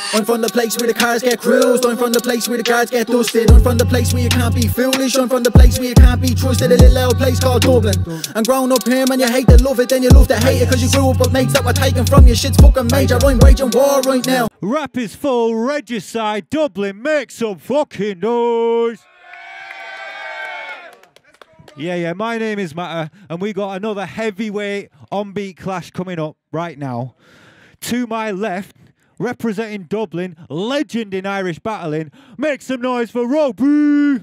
I'm from the place where the cars get cruised. I'm from the place where the guards get dusted. I'm from the place where you can't be foolish. I'm from the place where you can't be trusted. A little old place called Dublin. And grown up here, man, you hate to love it, then you love to hate it, cause you grew up with mates that were taken from you. Shit's fucking major, I'm waging war right now. Rap is full, Regicide, Dublin, make some fucking noise. Yeah, my name is Matter, and we got another heavyweight on-beat clash coming up right now. To my left, representing Dublin, legend in Irish battling, make some noise for Robbie!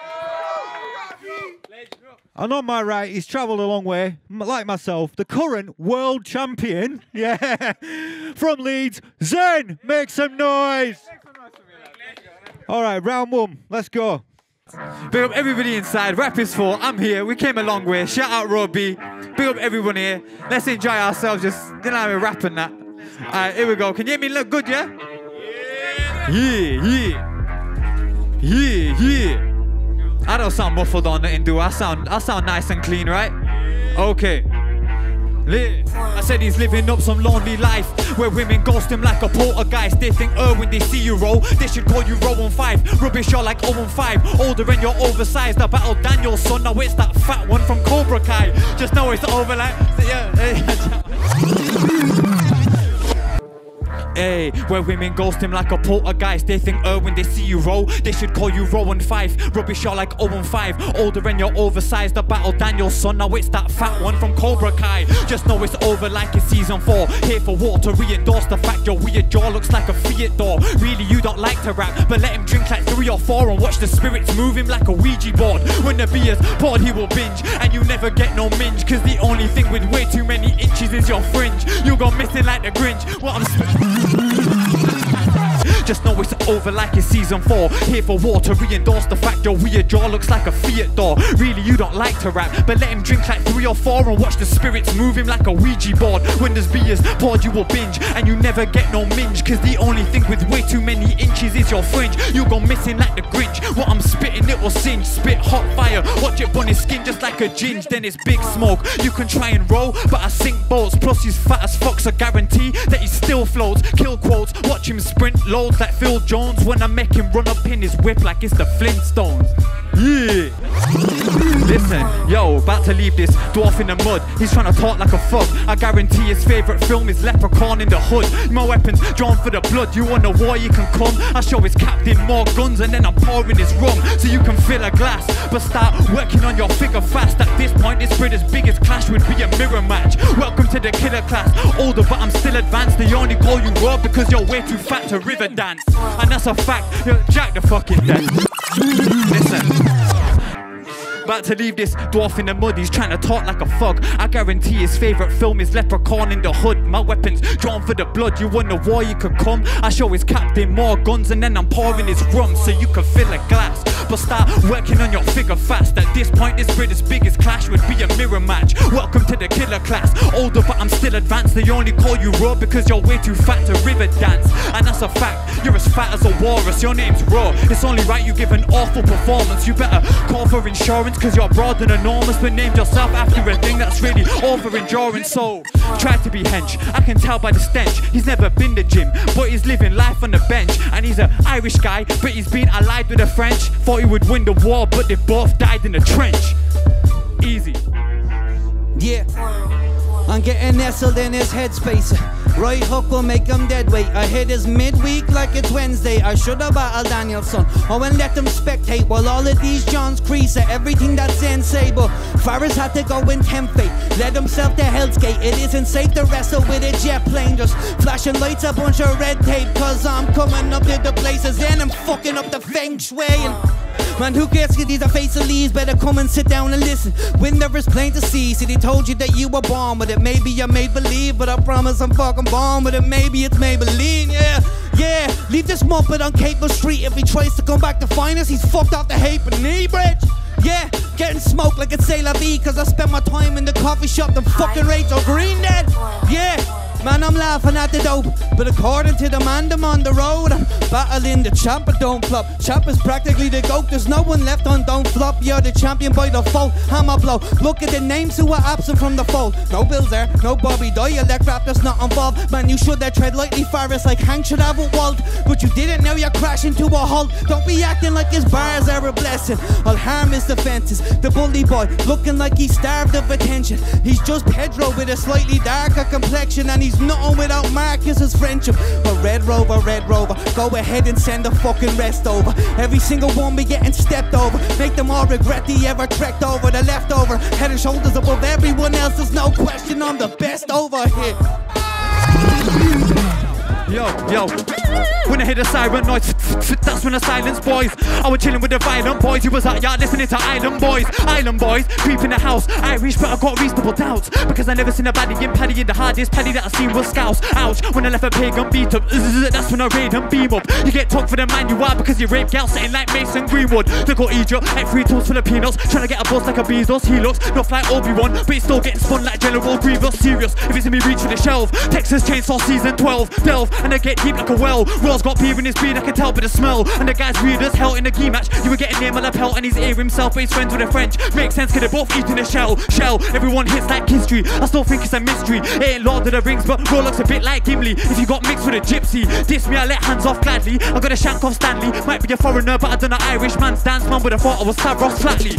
And on my right, he's travelled a long way, like myself, the current world champion, yeah, from Leeds, Zen, make some noise! All right, round one, let's go. Big up everybody inside, rap is full, I'm here, we came a long way, shout out Robbie, big up everyone here, let's enjoy ourselves, just, you know, we're rapping that. Alright, here we go, can you hear me look good, yeah? Yeah. I don't sound muffled on nothing, do I? I sound nice and clean, right? Okay. I said he's living up some lonely life where women ghost him like a poltergeist. They think, when they see you roll, they should call you 015. Rubbish, you're like 015. Older and you're oversized. I battled Daniel's son, now it's that fat one from Cobra Kai. Just know it's over like, Hey, where women ghost him like a poltergeist. They think, when they see you roll, they should call you 015. Rubbish, you're like 015. Older and you're oversized. The battle Daniel's son, now it's that fat one from Cobra Kai. Just know it's over like it's season 4. Here for war to re-endorse the fact your weird jaw looks like a Fiat door. Really, you don't like to rap, but let him drink like 3 or 4 and watch the spirits move him like a Ouija board. When the beer's poured, he will binge, and you never get no minge, cause the only thing with way too many inches is your fringe. You go missing like the Grinch. What I'm just know it's over like it's season 4. Here for war to re-endorse the fact your weird jaw looks like a Fiat door. Really, you don't like to rap, but let him drink like 3 or 4 and watch the spirits move him like a Ouija board. When there's beers poured, you will binge, and you never get no minge, cause the only thing with way too many inches is your fringe. You go missing like the Grinch. What I'm spitting, it will singe. Spit hot fire, watch it burn his skin just like a ginge. Then it's big smoke. You can try and roll, but I sink boats. Plus he's fat as fuck, so guarantee that he still floats. Kill quotes, watch him sprint loads like Phil Jones when I make him run up in his whip like it's the Flintstones. Yeah. Listen, yo, about to leave this dwarf in the mud. He's trying to talk like a fuck. I guarantee his favourite film is Leprechaun in the Hood. My weapons drawn for the blood. You want a war, you can come. I show his captain more guns, and then I'm pouring his rum so you can fill a glass. But start working on your figure fast. At this point, this British biggest clash would be a mirror match. Welcome to the killer class. Older, but I'm still advanced. They only call you raw because you're way too fat to river dance. And that's a fact. You're Jack the fucking dead. Listen. About to leave this dwarf in the mud, he's trying to talk like a fuck. I guarantee his favourite film is Leprechaun in the Hood. My weapons drawn for the blood, you want a war, you can come. I show his captain more guns, and then I'm pouring his rum so you can fill a glass. But start working on your figure fast. At this point, this British biggest clash would be a mirror match. Welcome to the killer class. Older, but I'm still advanced. They only call you raw because you're way too fat to river dance. And that's a fact, you're as fat as a walrus. Your name's Raw, it's only right you give an awful performance. You better call for insurance, cause you're broad and enormous, but named yourself after a thing that's really all for endurance. So try to be hench, I can tell by the stench. He's never been to gym, but he's living life on the bench. And he's an Irish guy, but he's been allied with the French. Thought he would win the war, but they both died in the trench. Easy. Yeah, I'm getting nestled in his headspace. Right hook will make him dead weight. I hit his midweek like it's Wednesday. I should have battled Danielson. Oh, and let them spectate while all of these Johns crease at everything that's insane. But Farris had to go in 10 fate. Led himself to Hell's Gate. It isn't safe to wrestle with a jet plane. Just flashing lights, a bunch of red tape. Cause I'm coming up to the places and I'm fucking up the feng shui. Man, who cares if these are face of leaves? Better come and sit down and listen. When there is plain to see. See, they told you that you were born with it. Maybe you made believe, but I promise I'm fucking born with it. Maybe it's Maybelline, yeah. Leave this muppet on Capel Street. If he tries to come back to find us, he's fucked off the Halfpenny Bridge. Yeah, getting smoked like it's C'est La Vie, cause I spent my time in the coffee shop, the fucking Rachel Green dead. Yeah. Man, I'm laughing at the dope, but according to the man, them on the road, I'm battling the champ, but don't flop. Champ is practically the GOAT, there's no one left on don't flop. You're the champion by default, hammer blow. Look at the names who are absent from the fold. No Bills there, no Bobby Dialect rap that's not involved. Man, you should have tread lightly Forest like Hank should have with Walt. But you didn't, now you're crashing to a halt. Don't be acting like his bars are a blessing. I'll harm his defenses. The bully boy, looking like he's starved of attention. He's just Pedro with a slightly darker complexion, and he's nothing without Marcus's friendship. But Red Rover, go ahead and send the fucking rest over. Every single one be getting stepped over. Make them all regret they ever trekked over. The leftover, head and shoulders above everyone else. There's no question I'm the best over here. Yo, when I hear the siren noise, that's when I silence, boys. I was chilling with the violent boys. You was out yard listening to Island Boys. Island Boys, creep in the house. Irish, but I got reasonable doubts, because I never seen a baddie in Paddy. In the hardest Paddy that I seen was Scouse. Ouch, when I left a pagan beat up, that's when I raid and beam up. You get talk for the man you are, because you rape gals sitting like Mason Greenwood. Look at Egypt, like 3 tools Filipinos, trying to get a boss like a Bezos. He looks not like Obi-Wan, but he's still getting spun like General Grievous. Serious, if it's in me reach for the shelf. Texas Chainsaw Season 12, delve, and I get deep like a well. Roy's got beer in his beard, I can tell by the smell. And the guy's weird as hell in the key match. You were getting near my lapel, and he's ear himself, but he's friends with the French. Makes sense, cause they're both eating a shell. Everyone hits like history. I still think it's a mystery. It ain't Lord of the Rings, but Roy looks a bit like Gimli. If you got mixed with a gypsy, diss me, I let hands off gladly. I got a shank off Stanley. Might be a foreigner, but I done an Irish man's dance. Man would have thought I was Stavros Flatley.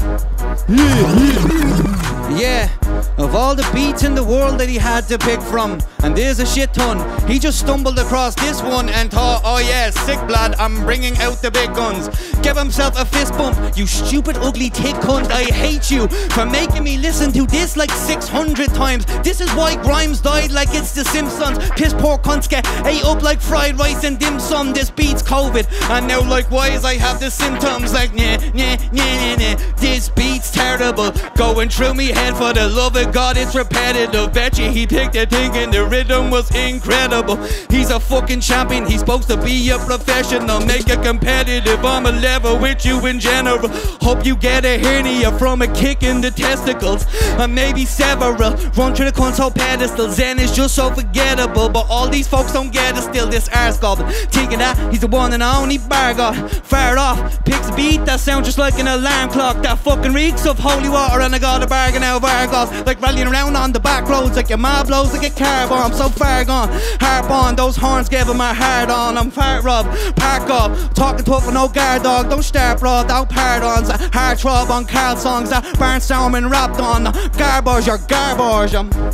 Yeah, of all the beats in the world that he had to pick from, and there's a shit ton, he just stumbled across this one and thought, oh yeah, sick blood, I'm bringing out the big guns. Give himself a fist bump. You stupid ugly tit cunt, I hate you for making me listen to this like 600 times. This is why Grimes died like it's the Simpsons. Piss poor cunts get ate up like fried rice and dim sum. This beats COVID, and now likewise I have the symptoms like nah. This beats terrible, going through me head. For the love of God, it's repetitive. Bet you he picked a thing and the rhythm was incredible. He's a fucking champion, he's supposed to be a professional. Make it competitive, I'm a level with you in general. Hope you get a hernia from a kick in the testicles, or maybe several. Run through the console pedestal, Zen is just so forgettable. But all these folks don't get it still, this arse goblin thinking that he's the one and only bar god. Fire off, picks a beat that sounds just like an alarm clock. That fucking reeks of holy water, and I got a bargain out of Argos. Like rallying around on the back roads like your ma blows like a car bomb. So far gone, harp on, those horns gave him my heart on. I'm fart rob, park up, talking tough with no guard dog. Don't start bro, out pardons. Hard throb on Carl songs that Barnstorming rapped on. Garbage, you're garbage.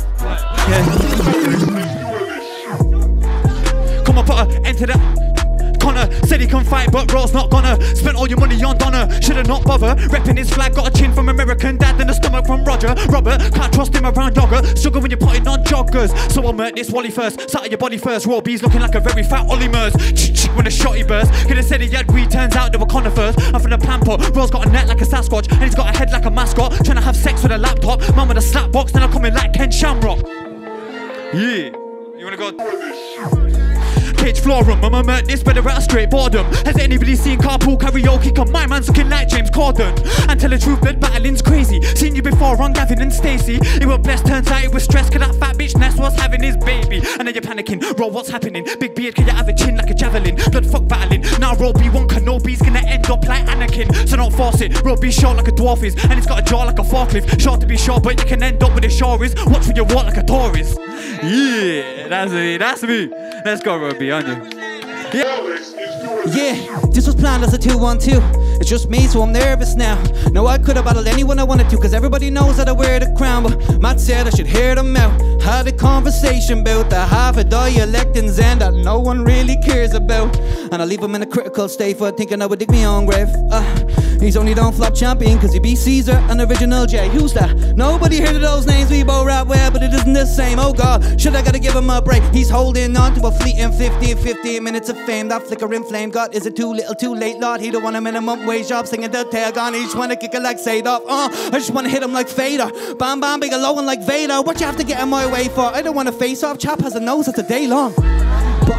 Come on, put an end to that. Connor said he can fight, but Raw's not gonna. Spent all your money on Donna, should've not bothered. Repping his flag, got a chin from American Dad and a stomach from Roger. Robert, can't trust him around dogger. Struggle when you're putting on joggers. So I'll murk this Wally first, sat at your body first. Raw B's looking like a very fat Ollie Murs. When a shotty burst, could've said he had weed, turns out they were conifers. I'm from the Pampa, Raw's got a neck like a Sasquatch, and he's got a head like a mascot. Trying to have sex with a laptop, man with a slap box, then I come in like Ken Shamrock. Yeah, you wanna go? Pitch floor room, I'ma murk this better out of straight boredom. Has anybody seen carpool karaoke? Come, my man's looking like James Corden. And tell the truth, blood battling's crazy. Seen you before on Gavin and Stacey. It was blessed, turns out it was stress, cause that fat bitch Ness was having his baby. And then you're panicking, Roll, what's happening? Big beard, can you have a chin like a javelin? Blood fuck battling, now Roll B1 Kenobi's gonna end up like Anakin. So don't force it, Roll B short like a dwarf is, and it's got a jaw like a forklift. Short to be short, but you can end up with a shore is. Watch when you walk like a tourist. Yeah, that's me. Let's go, Robbie, on you. Yeah, this was planned as a 2-1-2. It's just me, so I'm nervous now. No, I could have battled anyone I wanted to, cause everybody knows that I wear the crown. But Matt said I should hear them out. Had a conversation about the half a dialect in Zen that no one really cares about. And I leave him in a critical state for thinking I would dig me own grave. He's only don't flop champion cause he beat Caesar and Original J. Who's that? Nobody heard of those names, we both rap well, but it isn't the same. Oh god, should I gotta give him a break? He's holding on to a fleeting 15 minutes of fame. That flickering flame, God, is it too little too late, Lord? He don't want a minimum wage job, singing the tail gun. He just wanna kick it like Sadov. I just wanna hit him like Fader. Bam bam, big low and like Vader. What you have to get in my way for? I don't wanna face off, chap has a nose that's a day long. But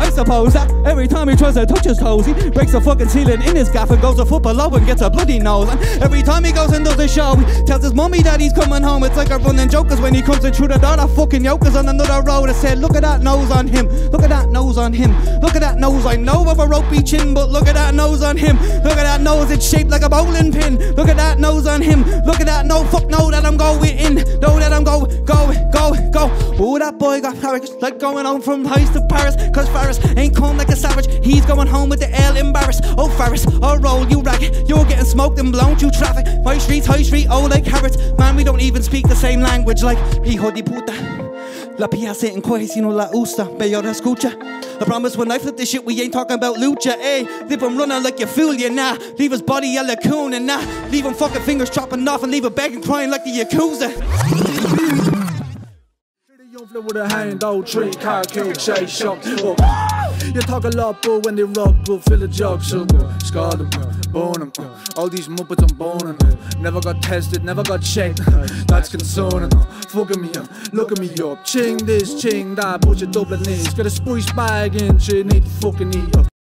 I suppose that every time he tries to touch his toes, he breaks the fucking ceiling in his gaff and goes a foot below and gets a bloody nose. And every time he goes and does a show, he tells his mummy that he's coming home. It's like a running joke, cause when he comes in through the door, that fucking yoke is on another road. I said, look at that nose on him, look at that nose on him, look at that nose. I know of a ropey chin, but look at that nose on him. Look at that nose, it's shaped like a bowling pin. Look at that nose on him, look at that no fuck no that I'm going in, no that I'm go. Oh, that boy got Paris, like going home from Paris to Paris, cause Faris ain't come like a savage, he's going home with the L embarrassed. Oh Faris, oh roll you ragged, you're getting smoked and blown through traffic. High street, oh like carrots. Man, we don't even speak the same language, like hijo de puta. La piazza en cohesino la usta, peor escucha. I promise when I flip this shit, we ain't talking about lucha, eh? Leave him running like you fool, you nah. Leave his body a lacoon and nah. Leave him fucking fingers chopping off and leave him begging, crying like the Yakuza. With a hand, old tree, car kill, chase, shot. You talk a lot, but when they rock, but fill a jug, so scar them, bone them. All these muppets I'm boning. Never got tested, never got checked. That's concerning. Fucking me up, look at me up. Ching this, ching that, put your Dublin knees. Got a spice bag in, you need to fucking eat up.